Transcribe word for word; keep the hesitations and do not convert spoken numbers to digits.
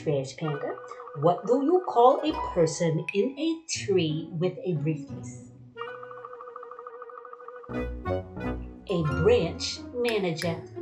trash panda. What do you call a person in a tree with a briefcase? A branch manager.